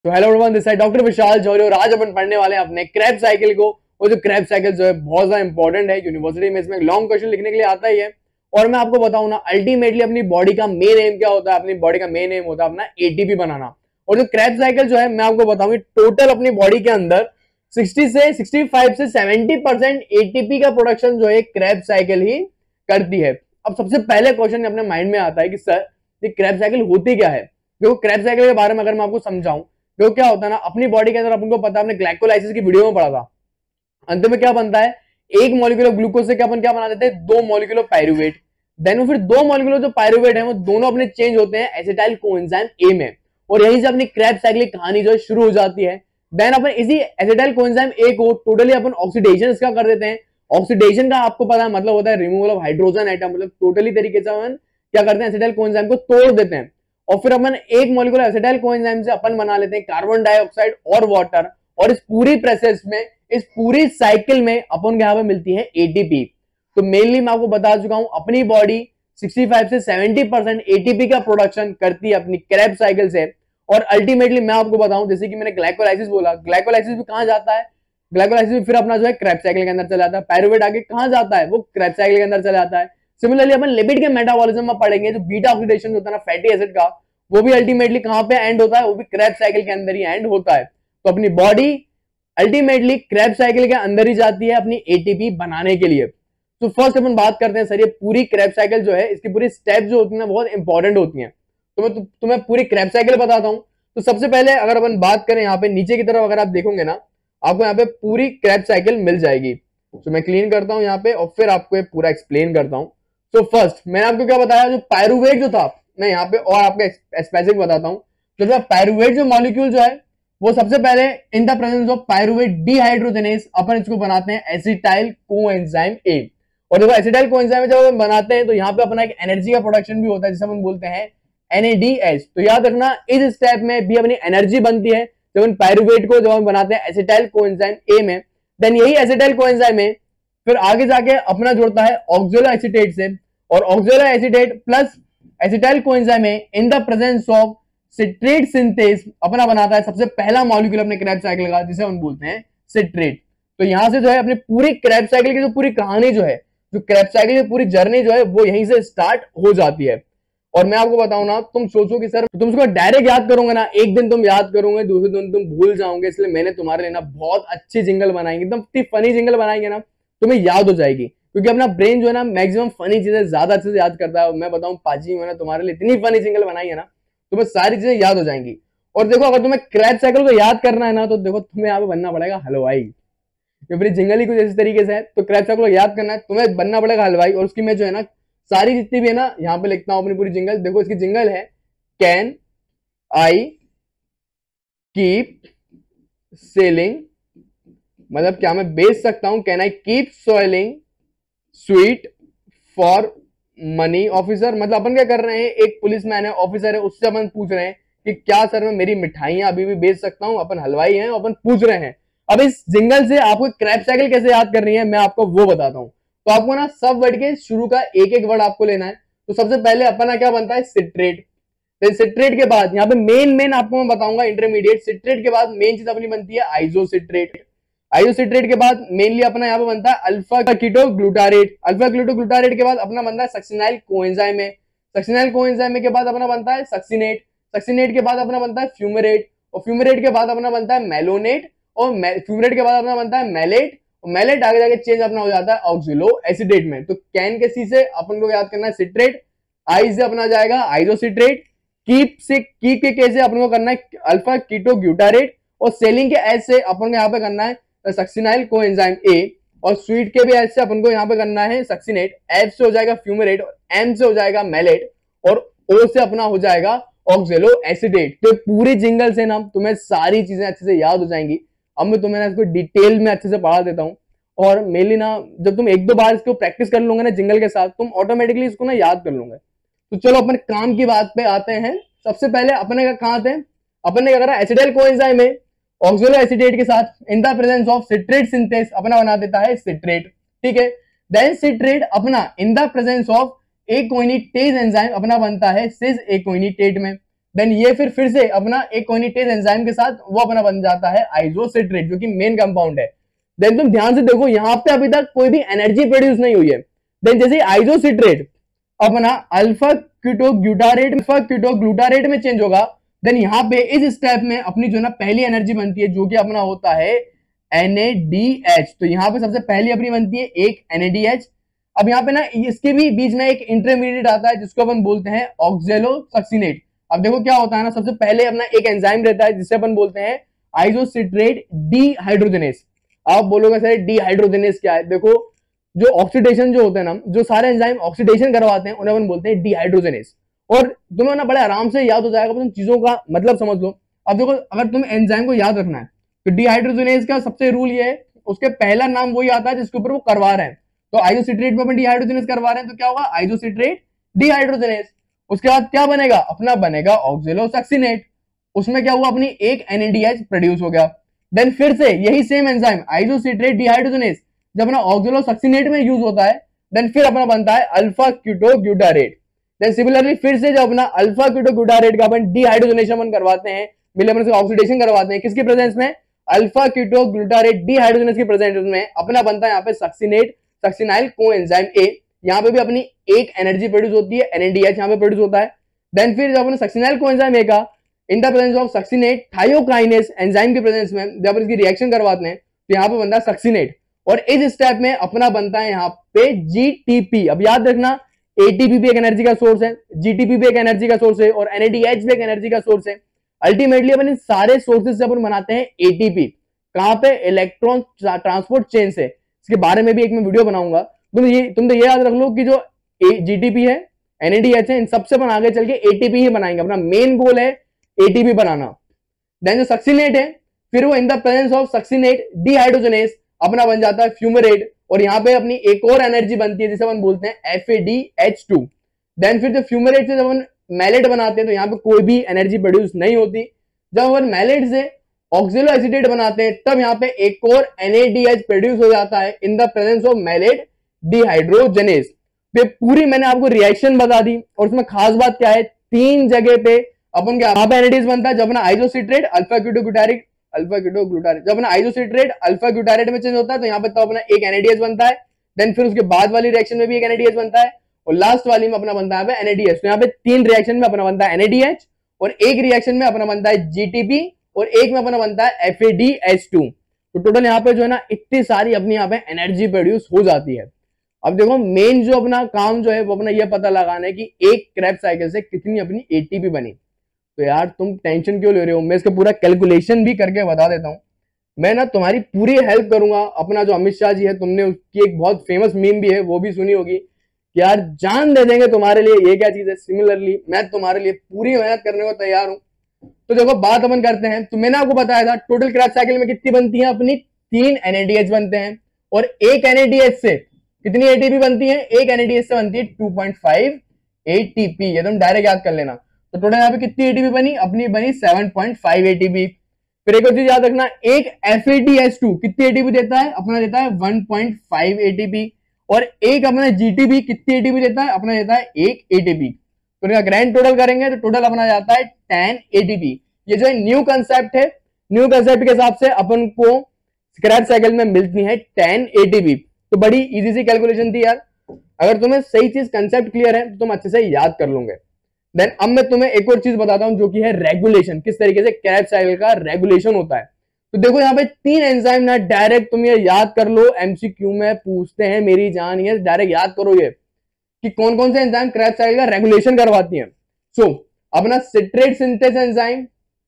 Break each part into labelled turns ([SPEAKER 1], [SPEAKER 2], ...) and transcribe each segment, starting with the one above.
[SPEAKER 1] तो hello everyone, this है doctor Vishal Jauhari और आज अपन पढ़ने वाले हैं अपने क्रेब्स साइकिल को। और जो क्रेब्स साइकिल जो है बहुत ज्यादा इंपॉर्टेंट है, यूनिवर्सिटी में इसमें लॉन्ग क्वेश्चन लिखने के लिए आता ही है। और मैं आपको बताऊं ना, अल्टीमेटली अपनी बॉडी का मेन एम क्या होता है? अपनी बॉडी का मेन एम होता है अपना एटीपी बनाना। और जो क्रेब्स साइकिल जो है मैं आपको बताऊं, टोटल अपनी बॉडी के अंदर 60 से 65 से 70% एटीपी का प्रोडक्शन जो है क्रेब्स साइकिल ही करती है। अब सबसे पहले क्वेश्चन अपने माइंड में आता है कि सर ये क्रेब्स साइकिल होती क्या है? देखो, क्रेब्स साइकिल के बारे में अगर मैं आपको समझाऊं तो क्या होता है ना, अपनी बॉडी के अंदर अपन को पता है, अपने ग्लाइकोलाइसिस की वीडियो में पढ़ा था, अंत में क्या बनता है, एक मॉलिक्यूल ऑफ ग्लूकोज से क्या अपन क्या बना देते हैं, दो मॉलिक्यूल ऑफ पायरुवेट। देन वो फिर दो मॉलिक्यूल जो पायरुवेट है वो दोनों अपने चेंज होते हैं एसिटाइल कोएंजाइम ए में, और यहीं से अपनी क्रेब्स साइकिल कहानी जो है शुरू हो जाती है। देन अपन इसी एसिटाइल कोएंजाइम ए को टोटली अपन ऑक्सीडेशन इसका कर देते हैं। ऑक्सीडेशन का आपको पता है मतलब होता है रिमूवल ऑफ हाइड्रोजन एटम, मतलब टोटली तरीके से अपन क्या करते हैं, एसिटाइल कोएंजाइम को तोड़ देते हैं। और फिर अपन एक मॉलिक्यूल एसिटाइल कोएंजाइम से अपन बना लेते हैं कार्बन डाइऑक्साइड और वाटर। और इस पूरी प्रोसेस में, इस पूरी साइकिल में अपन को यहाँ पे मिलती है एटीपी। तो मेनली मैं आपको बता चुका हूं, अपनी बॉडी 65 से 70% एटीपी का प्रोडक्शन करती है अपनी क्रेब्स साइकिल से। और अल्टीमेटली मैं आपको बताऊं, जैसे कि मैंने ग्लाइकोलाइसिस बोला, ग्लाइकोलाइसिस भी कहां जाता है, ग्लाइकोलाइसिस भी फिर अपना जो है क्रेब्स साइकिल के अंदर चला जाता है। पायरुवेट आगे कहां जाता है, वो क्रेब्स साइकिल के अंदर चला जाता है। सिमिलरली अपन लिपिड के मेटाबॉलिज्म में पढ़ेंगे, जो बीटा ऑक्सीडेशन होता है ना फैटी एसिड का, वो भी अल्टीमेटली कहां पे एंड होता है, वो भी क्रेब्स साइकिल के अंदर ही एंड होता है। तो अपनी बॉडी अल्टीमेटली क्रेब्स साइकिल के अंदर ही जाती है अपनी एटीपी बनाने के लिए। तो फर्स्ट अपन बात करते हैं, सर ये पूरी क्रेब्स साइकिल जो है, इसकी पूरी स्टेप जो होती है बहुत इंपॉर्टेंट होती है। तो मैं तुम्हें पूरी क्रेब्स साइकिल बताता हूं। तो सबसे पहले अगर अपन बात करें यहाँ पे नीचे की तरफ, अगर आप देखोगे ना, आपको यहाँ पे पूरी क्रेब्स साइकिल मिल जाएगी। तो मैं क्लीन करता हूँ यहाँ पे और फिर आपको पूरा एक्सप्लेन करता हूँ। तो फर्स्ट मैंने आपको क्या बताया, जो पायरुवेट जो था, मैं यहाँ पे और आपको स्पेसिफिक बताता हूँ। तो पायरुवेट जो मॉलिक्यूल जो है वो सबसे पहले in the presence of pyruvate dehydrogenase अपन इसको बनाते हैं एसिटाइल कोएंजाइम ए। और देखो एसिटाइल कोएंजाइम जब हम बनाते हैं तो यहाँ पे अपना एक एनर्जी का प्रोडक्शन भी होता है, जिसे हम बोलते हैं NADH। तो याद रखना इस स्टेप में भी अपनी एनर्जी बनती है जब हम पायरुवेट को जब हम बनाते हैं एसिटाइल कोएंजाइम ए में। देन यही एसिटाइल कोएंजाइम ए फिर आगे जाके अपना जोड़ता है ऑक्सैलो एसीटेट से, और oxaloacetate plus acetyl coenzyme A in the presence of citrate synthase अपना बनाता है सबसे पहला मॉलिक्यूल अपने क्रेब्स साइकिल का, जिसे हम बोलते हैं सिट्रेट। तो यहां से जो है अपनी पूरी क्रेब्स साइकिल की जो पूरी कहानी जो है, जो क्रेब्स साइकिल की पूरी जर्नी जो है वो यहीं से स्टार्ट हो जाती है। और मैं आपको बताऊं ना, तुम सोचो कि सर तुम उसको डायरेक्ट याद करोगे ना, एक दिन तुम याद करोगे, दूसरे दिन तुम भूल जाओगे। इसलिए मैंने तुम्हारे लिए ना बहुत अच्छी जिंगल बनाएंगे, एकदम इतनी फनी जिंगल बनाएंगे ना तुम्हें याद हो जाएगी, क्योंकि अपना ब्रेन जो है ना मैक्सिमम फनी चीजें ज्यादा अच्छे से याद करता है। मैं बताऊं पाजी, मैंने तुम्हारे लिए इतनी फनी जिंगल बनाई है ना, तुम्हें सारी चीजें याद हो जाएंगी। और देखो अगर तुम्हें क्रेब्स साइकिल को याद करना है ना, तो देखो तुम्हें यहाँ पे बनना पड़ेगा हलवाई। ये मेरी जिंगल ही कुछ इस तरीके से है। तो क्रेब्स साइकिल को याद करना है तुम्हें, बनना पड़ेगा हलवाई। और उसकी मैं जो है ना सारी जितनी भी है ना यहाँ पे लिखता हूं अपनी पूरी जिंगल। देखो इसकी जिंगल है, कैन आई कीप सेलिंग, मतलब क्या मैं बेच सकता हूं, can I keep soiling sweet for money officer. मतलब अपन क्या कर रहे हैं, एक पुलिसमैन है, ऑफिसर है, उससे अपन पूछ रहे हैं कि क्या सर मैं मेरी मिठाइयां अभी भी बेच सकता हूं। अपन हलवाई हैं, अपन पूछ रहे हैं। अब इस जिंगल से आपको क्रेब्स साइकिल कैसे याद करनी है मैं आपको वो बताता हूं। तो आपको ना सब वर्ड के शुरू का एक एक वर्ड आपको लेना है। तो सबसे पहले अपना क्या बनता है, सिट्रेट। तो सिट्रेट के बाद यहाँ पे मेन आपको मैं बताऊंगा इंटरमीडिएट। सिट्रेट के बाद मेन चीज अपनी बनती है आइसोसिट्रेट। आइसोसिट्रेट के बाद मेनली अपना यहाँ पे बनता है अल्फा कीटोग्लूटारेट। अल्फा कीटोग्लूटारेट के बाद अपना बनता है सक्सिनाइल कोएंजाइम है। सक्सिनाइल कोएंजाइम के बाद अपना बनता है सक्सिनेट। सक्सिनेट के बाद अपना बनता है फ्यूमरेट, और फ्यूमरेट के बाद अपना बनता है मेलोनेट, और फ्यूमरेट के बाद अपना बनता है मेलेट, और मेलेट आगे जाके चेंज अपना हो जाता है ऑक्सिलो एसिडेट में। तो कैन के सी से अपन को याद करना है सिट्रेट, आई से अपना जाएगा आइसोसिट्रेट, कीप से की के कैसे अपन को करना है अल्फा कीटोग्लूटारेट, और सेलिंग के एस से अपन को यहाँ पे करना है सक्सिनाइल कोएंजाइम ए, और स्वीट के भी एस से अपन को यहाँ पे करना है सक्सिनेट, एफ से हो जाएगा फ्यूमरेट, और एम से हो जाएगा मेलेट, और ओ से अपना हो जाएगा ऑक्सैलो एसिडेट। तो पूरी जिंगल से ना तुम्हें सारी चीजें अच्छे से याद हो जाएंगी। अब मैं तुम्हें ना इसको डिटेल में अच्छे से पढ़ा देता हूँ। और मेनली ना जब तुम एक दो बार इसको प्रैक्टिस कर लोगे ना जिंगल के साथ, तुम ऑटोमेटिकली इसको ना याद कर लोगे। तो चलो अपन काम की बात पे आते हैं। सबसे पहले अपने का कहाँ आते हैं, अपन ने क्या करा, एसिटाइल कोएंजाइम में ऑक्सैलो एसिडेट के साथ in the presence of citrate synthase अपना बना देता है सिट्रेट। ठीक है, देन सिट्रेट अपना in the presence of aconitase enzyme अपना बनता है सिस एकोइनिटेट में। देन ये फिर से अपना एक कोइनेटेज एंजाइम के साथ वो अपना बन जाता है आइसोसिट्रेट, जो कि मेन कंपाउंड है। देन तुम ध्यान से देखो, यहाँ पे अभी तक कोई भी एनर्जी प्रोड्यूस नहीं हुई है। देन जैसे आइसोसिट्रेट अपना अल्फा कीटोग्लूटारेट में चेंज होगा, देन यहाँ पे इस स्टेप में अपनी जो ना पहली एनर्जी बनती है, जो कि अपना होता है NADH। तो यहाँ पे सबसे पहली अपनी बनती है एक NADH। अब यहाँ पे ना इसके भी बीच में एक इंटरमीडिएट आता है जिसको अपन बोलते हैं ऑक्जेलोसक्सिनेट। अब देखो क्या होता है ना, सबसे पहले अपना एक एंजाइम रहता है जिसे अपन बोलते हैं आइसोसिट्रेट डीहाइड्रोजनेस। आप बोलोगे सर डीहाइड्रोजनेस क्या है? देखो जो ऑक्सीडेशन जो होता है ना, जो सारे एंजाइम ऑक्सीडेशन करवाते हैं उन्हें अपन बोलते हैं डीहाइड्रोजनेस। और तुम्हें ना बड़े आराम से याद हो जाएगा, तुम चीजों का मतलब समझ लो। अब देखो अगर तुम्हें एंजाइम को याद रखना है तो डीहाइड्रोजनेस का सबसे रूल ये है, उसके पहला नाम वही आता है जिसके ऊपर वो करवा रहे हैं। तो आइसोसिट्रेट पे अपन डीहाइड्रोजनेस करवा रहे हैं तो क्या होगा? Isocitrate dehydrogenase. उसके बाद क्या बनेगा? अपना बनेगा ऑक्जेलोसक्सिनेट। उसमें क्या हुआ? अपनी एक NADH प्रोड्यूस हो गया। देन फिर से यही सेम एंजाइम आइसोसिट्रेट डीहाइड्रोजनेस जब अपना ऑक्जेलोसक्सिनेट में यूज होता है, देन फिर अपना बनता है अल्फा कीटोग्लूटारेट। देन सिमिलरली फिर से जब अपना अल्फा कीटोग्लूटारेट का अपन डीहाइड्रोजनेशन करवाते हैं, मिलकर से ऑक्सीडेशन करवाते हैं, किसकी प्रेजेंस में? अल्फा कीटोग्लूटारेट डीहाइड्रोजनेस की प्रेजेंस में अपना बनता है यहाँ पे सक्सिनेट, सक्सिनाइल कोएंजाइम A। यहाँ पे भी अपनी एक एनर्जी प्रोड्यूस होती है, NADH यहाँ पे प्रोड्यूस होता है। देन फिर जब अपने सक्सिनाइल कोएंजाइम A का in the presence of succinate thiokinase enzyme की प्रेजेंस में जब इसकी रिएक्शन करवाते हैं तो यहाँ पे बनता है सक्सिनेट। और इस स्टेप में अपना बनता है यहाँ पे GTP। अब याद रखना ATP भी एक एनर्जी का सोर्स है, GTP भी एक एनर्जी का सोर्स है और NADH भी एक एनर्जी का सोर्स है। अल्टीमेटली अपन इन सारे सोर्सेज से अपन बनाते हैं ATP। कहां पे? इलेक्ट्रॉन ट्रांसपोर्ट चेन से। इसके बारे में भी एक मैं वीडियो बनाऊंगा। तुम तो ये याद रख लो कि जो GTP है, NADH है, इन सबसे अपन आगे चल के ATP ही बनाएंगे। अपना मेन गोल है ATP बनाना। देन जो सक्सिनेट है फिर वो in the presence of succinate dehydrogenase अपना बन जाता है फ्यूमरेट। और यहाँ पे अपनी एक और एनर्जी बनती है जिसे अपन बोलते हैं FADH2। देन फिर जो फ्यूमरेट से जब अपन मैलेट बनाते हैं तो यहाँ पे कोई भी एनर्जी प्रोड्यूस नहीं होती। जब अपन मैलेट से ऑक्सिलो एसिटेट बनाते हैं तब यहाँ पे एक और NADH प्रोड्यूस हो जाता है in the presence of malate dehydrogenase. तो पूरी मैंने आपको रिएक्शन बता दी और उसमें खास बात क्या है, 3 जगह पे अपन क्या NADH बनता है जब अपना आइसोसिट्रेट अल्फा कीटोग्लूटारेट जब अपना आइसोसिट्रेट अल्फा ग्लूटारेट में चेंज होता है तो यहाँ पे तो अपना एक NADH बनता है। देन फिर उसके बाद वाली रिएक्शन में भी एक NADH बनता है और लास्ट वाली में अपना बनता है NADH। तो यहाँ पे 3 रिएक्शन में अपना बनता है NADH और एक रिएक्शन में अपना बनता है GTP और एक में अपना बनता है FADH2। तो टोटल यहाँ पे जो है ना इतनी सारी अपनी यहाँ पे एनर्जी प्रोड्यूस हो जाती है। अब देखो मेन जो अपना काम जो है वो अपना ये पता लगाना है कि एक क्रैब साइकिल से कितनी अपनी ATP बनी। तो यार तुम टेंशन क्यों ले रहे हो, मैं इसका पूरा कैलकुलेशन भी करके बता देता हूँ। मैं ना तुम्हारी पूरी हेल्प करूंगा। अपना जो अमित शाह जी है, तुमने उसकी एक बहुत फेमस मीम भी है वो भी सुनी होगी कि यार जान दे देंगे तुम्हारे लिए, ये क्या चीज है। सिमिलरली मैं तुम्हारे लिए पूरी मेहनत करने को तैयार हूँ। तो देखो बात अपन करते हैं। तो मैंने आपको बताया था टोटल क्रैब साइकिल में कितनी बनती है अपनी 3 NADH बनते हैं और एक NADH से कितनी ATP बनती है? एक NADH से बनती है 2.5 ATP। ये तुम डायरेक्ट याद कर लेना। तो टोटल यहाँ पे कितनी ATP बनी? अपनी बनी 7.5 ATP। फिर एक और चीज याद रखना, एक FADH2 कितनी ATP देता है? अपना देता है 1.5 ATP। और एक अपना GTP कितनी ATP देता है? अपना देता है 1 ATP। तो इनका ग्रैंड टोटल करेंगे तो टोटल अपना जाता है 10 ATP। ये जो है न्यू कंसेप्ट है, न्यू कंसेप्ट के हिसाब से अपन को स्क्रैप साइकिल में मिलती है 10 ATP। तो बड़ी इजी सी कैलकुलेशन थी यार। अगर तुम्हें सही चीज कंसेप्ट क्लियर है तो तुम अच्छे से याद कर लोगे। देन अब मैं तुम्हें एक और चीज बताता हूं जो कि है रेगुलेशन, किस तरीके से क्रैब साइकिल का रेगुलेशन होता है। तो देखो यहाँ पे 3 एंजाइम ना, डायरेक्ट तुम ये याद कर लो, MCQ में पूछते हैं मेरी जान, ये डायरेक्ट याद करो ये कि कौन कौन से एंजाइम क्रैब साइकिल का रेगुलेशन करवाती हैं। सो अपना citrate synthase enzyme,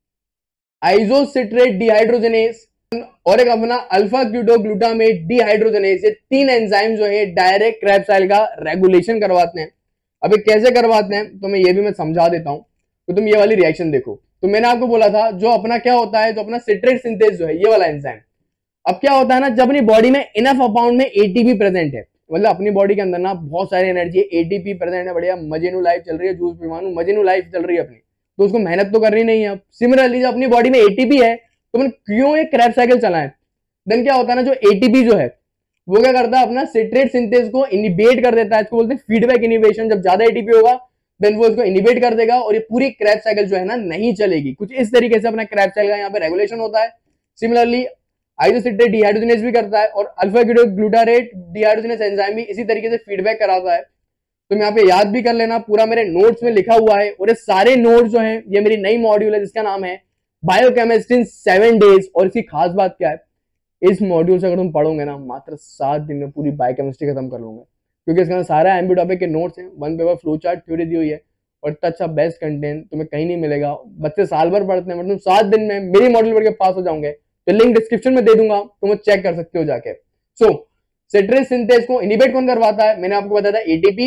[SPEAKER 1] isocitrate dehydrogenase और एक अपना अल्फा कीटोग्लूटामेट डीहाइड्रोजनेस, ये 3 एंजाइम जो है डायरेक्ट क्रैब साइकिल का रेगुलेशन करवाते हैं। अब ये कैसे करवाते हैं तो मैं ये भी मैं समझा देता हूं। तो तुम ये वाली रिएक्शन देखो। तो मैंने आपको बोला था जो अपना क्या होता है, तो अपना सिट्रेट सिंथेस जो है ये वाला एंजाइम। अब क्या होता है ना, जब अपनी बॉडी में इनफ अमाउंट में ATP प्रेजेंट है, मतलब अपनी बॉडी के अंदर ना बहुत सारी एनर्जी है, ATP प्रेजेंट है, बढ़िया मजेनू लाइफ चल रही है, जूस पीवानू मजेनू लाइफ चल रही है अपनी, तो उसको मेहनत तो करनी नहीं है। सिमिलरली जब अपनी बॉडी में ATP है तो अपन क्यों एक क्रैब साइकिल चलाएं। देन क्या होता है ना, जो ATP जो है वो क्या करता है, अपना सिट्रेट सिंथेस को इनिबिट कर देता है, इसको बोलते हैं फीडबैक इनिबिशन। जब ज्यादा ATP होगा देन वो इसको इनिबेट कर देगा और ये पूरी क्रैब साइकिल जो है ना नहीं चलेगी। कुछ इस तरीके से अपना क्रैब साइकिल का यहाँ पे रेगुलेशन होता है। सिमिलरली आइसोसिट्रेट डिहाइड्रोजनेज भी करता है और अल्फा ग्लूटारेट डिहाइड्रोजनेज एंजाइम भी इसी तरीके से फीडबैक कराता है। तुम यहाँ पे याद भी कर लेना, पूरा मेरे नोट्स में लिखा हुआ है और ये सारे नोट्स जो हैं ये मेरी नई मॉड्यूल है जिसका नाम है बायोकेमिस्ट्री इन 7 डेज। और इसकी खास बात क्या है, इस मॉड्यूल से अगर तुम पढ़ोगे ना मात्र 7 दिन में पूरी बायोकेमिस्ट्री खत्म कर लूंगा, क्योंकि इसके अंदर सारा एमबी टॉपिक के नोट्स हैं, 1 पेपर फ्लो चार्ट थ्योरी दी हुई है और इतना अच्छा बेस्ट कंटेंट तुम्हें कहीं नहीं मिलेगा। बच्चे साल भर पढ़ते हैं, मतलब 7 दिन में मेरी मॉड्यूल पढ़ के पास हो जाओगे। तो लिंक डिस्क्रिप्शन में दे दूंगा, तुम वो चेक कर सकते हो जाके। सो सिट्रेट सिंथेस को इनिबेट कौन करवाता है, मैंने आपको बताया था एटीपी,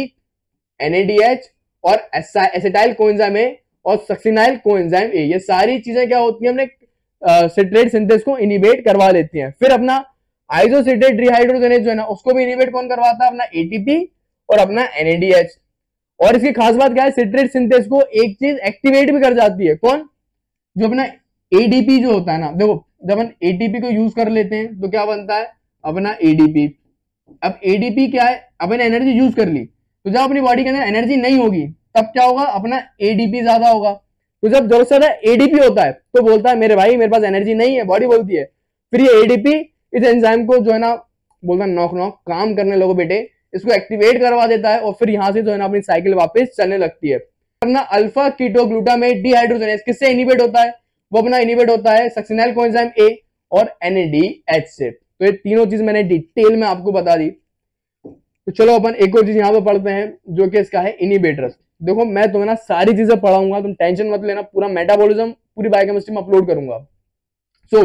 [SPEAKER 1] NADH और एसिटाइल कोएंजाइम ए और सक्सिनाइल कोएंजाइम ए। ये सारी चीजें क्या होती है, हमने सिट्रेट सिंथेस को इनिबेट करवा लेती हैं। फिर अपना आइसोसिट्रेट डिहाइड्रोजनेज जो है ना उसको भी इनिबेट कौन करवाता है, अपना एटीपी और अपना NADH। और इसकी खास बात क्या है, सिट्रेट सिंथेस को एक चीज एक्टिवेट भी कर जाती है, कौन, जो अपना ADP जो होता है ना। देखो जब हम ATP को यूज कर लेते हैं तो क्या बनता है, अपना ADP। अब ADP क्या है, अपन एनर्जी यूज कर ली, तो जब अपनी बॉडी के अंदर एनर्जी नहीं होगी तब क्या होगा, अपना ADP ज्यादा होगा। तो जब जरूरत से ज्यादा ADP होता है तो बोलता है मेरे भाई मेरे पास एनर्जी नहीं है, बॉडी बोलती है। फिर ये ADP इस एंजाइम को जो है ना बोलता है नॉक नॉक काम करने लगो बेटे, इसको एक्टिवेट करवा देता है और फिर यहां से जो है ना अपनी साइकिल वापस चलने लगती है। अपना अल्फा कीटोग्लूटामेट डिहाइड्रोजनेज किससे इनिबेट होता है, वो अपना इनिबेट होता है सक्सिनाइल कोएंजाइम ए और NADH से। तो ये तीनों चीज मैंने डिटेल में आपको बता दी। तो चलो अपन एक और चीज यहाँ पे पढ़ते हैं जो कि इसका है इनिबेटर्स। देखो मैं तुम्हें ना सारी चीजें पढ़ाऊंगा, तुम टेंशन मत लेना, पूरा मेटाबॉलिज्म पूरी बायोकेमिस्ट्री में अपलोड करूंगा। सो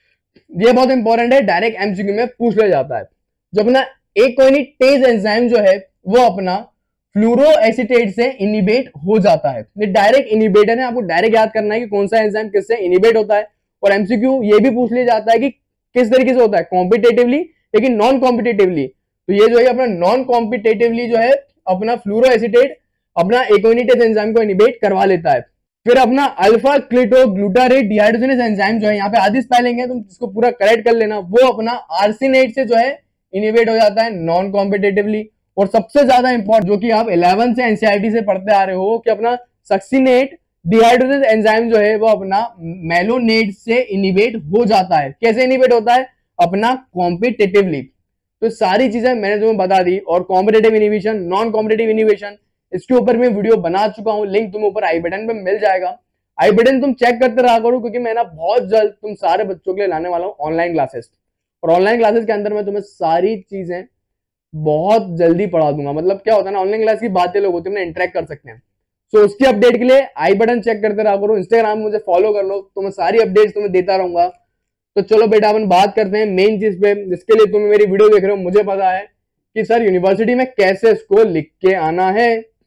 [SPEAKER 1] ये बहुत इंपॉर्टेंट है, डायरेक्ट MCQ में पूछ लिया जाता है। जो अपना एकोइनिटेज एंजाइम जो है वो अपना फ्लूरो एसीटेट से इनिबेट हो जाता है। ये डायरेक्ट इनिबेटर है, आपको डायरेक्ट याद करना है कि कौन सा एंजाइम किससे इनिबेट होता है। और MCQ ये भी पूछ लिया जाता है कि किस तरीके से होता है, कॉम्पिटेटिवली लेकिन नॉन कॉम्पिटेटिवली। तो ये जो है अपना नॉन कॉम्पिटेटिवली जो है अपना फ्लूरो एसीटेट अपना एकोइनिटेज एंजाइम को इनिबेट करवा लेता है। फिर अपना अल्फा क्लिटोग्लूटारेट डिहाइड्रोजनेज एंजाइम जो है, यहाँ पे आधी स्पेलिंग है, तुम इसको पूरा करेक्ट कर लेना, वो अपना आर्सिनेट से जो है इनिबेट हो जाता है नॉन कॉम्पिटेटिवली। और सबसे ज्यादा इंपॉर्टेंट जो कि आप 11 से NCERT से पढ़ते आ रहे हो कि अपना सक्सिनेट डिहाइड्रोजनेज एंजाइम जो है वो अपना मेलोनेट से इनिबेट हो जाता है। कैसे इनिबेट होता है, अपना कॉम्पिटेटिवली। तो सारी चीजें मैंने तुम्हें बता दी। और competitive inhibition, non competitive inhibition, इसके ऊपर मैं वीडियो बना चुका हूं, लिंक तुम्हें ऊपर आई बटन पे मिल जाएगा। आई बटन तुम चेक करते रहा करो, क्योंकि मैं ना बहुत जल्द तुम सारे बच्चों के लिए लाने वाला हूं ऑनलाइन क्लासेस। और ऑनलाइन क्लासेस के अंदर मैं तुम्हें सारी चीजें बहुत जल्दी पढ़ा दूंगा। मतलब क्या होता है ना, ऑनलाइन क्लास की बातें लोग होती है, इंटरेक्ट कर सकते हैं। सो उसकी अपडेट के लिए आई बटन चेक करते रहा करो, इंस्टाग्राम में मुझे फॉलो कर लो, तो मैं सारी अपडेट्स तुम्हें देता रहूंगा। तो चलो बेटा अपन बात करते हैं मेन चीज पे, जिसके लिए तुम मेरी वीडियो देख रहे हो। मुझे पता है कि सर यूनिवर्सिटी में कैसे इसको लिख के आना है।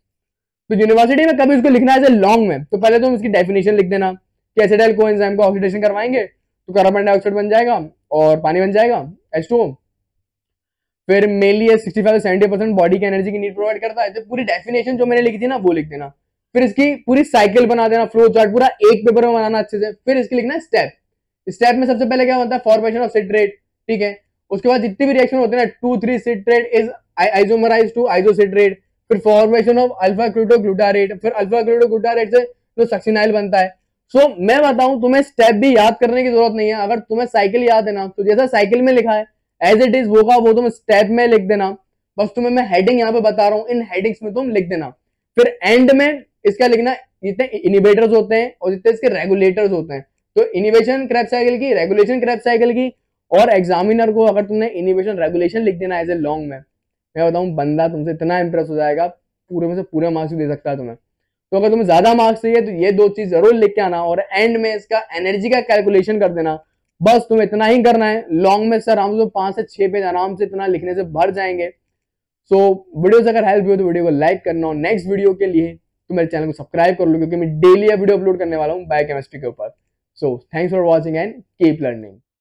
[SPEAKER 1] तो यूनिवर्सिटी में कभी उसको लिखना है लॉन्ग में, तो पहले तुम इसकी डेफिनेशन लिख देना कि एसिटाइल कोएंजाइम को ऑक्सीडेशन करवाएंगे तो कार्बन डाइऑक्साइड बन जाएगा और पानी बन जाएगा H2O। फिर मेनली 65 से 70% बॉडी की एनर्जी की नीड प्रोवाइड करता है। तो पूरी डेफिनेशन जो मैंने लिखी थी ना वो लिख देना। फिर इसकी पूरी साइकिल बना देना, फ्लो चार्ट पूरा एक पेपर में बनाना अच्छे से। फिर इसकी लिखना स्टेप। स्टेप में सबसे पहले क्या होता है, फॉर्मेशन ऑफ सिट्रेट, ठीक है। उसके बाद जितनी भी रिएक्शन होते हैं ना, 2,3 citrate is isomerise to isocitrate. फिर फॉर्मेशन ऑफ अल्फा क्लूटोग्लूटारेट, फिर अल्फा क्लूटोग्लूटारेट से जो सक्सिनाइल बनता है। सो मैं बताऊं तुम्हें स्टेप भी याद करने की जरूरत नहीं है। अगर तुम्हें साइकिल याद है ना, तो जैसा साइकिल में लिखा है एज इट इज वो का वो तुम स्टेप में लिख देना। बस तुम्हें मैं हेडिंग यहाँ पे बता रहा हूँ, इन हेडिंग्स में तुम लिख देना। फिर एंड में इसका लिखना जितने इनिबेटर्स होते हैं और जितने इसके रेगुलेटर्स होते हैं। तो इनिबेशन क्रेब्स साइकिल की, रेगुलेशन क्रेब्स साइकिल की। और एग्जामिनर को अगर तुमने इनिबेशन रेगुलेशन लिख देना एज ए लॉन्ग में, मैं बताऊं बंदा तुमसे इतना इंप्रेस हो जाएगा, पूरे में से पूरे मार्क्स दे सकता है तुम्हें। तो अगर तुम्हें ज्यादा मार्क्स चाहिए तो ये 2 चीज जरूर लिख के आना और एंड में इसका एनर्जी का कैलकुलेशन कर देना। बस तुम्हें इतना ही करना है। लॉन्ग में सर आराम से 5 से 6 पेज आराम से इतना लिखने से भर जाएंगे। सो वीडियो से अगर हेल्प हुई तो वीडियो को लाइक करना और नेक्स्ट वीडियो के लिए तो मेरे चैनल को सब्सक्राइब कर लो, क्योंकि मैं डेली वीडियो अपलोड करने वाला हूँ बायोकेमिस्ट्री के ऊपर। So thanks for watching and keep learning.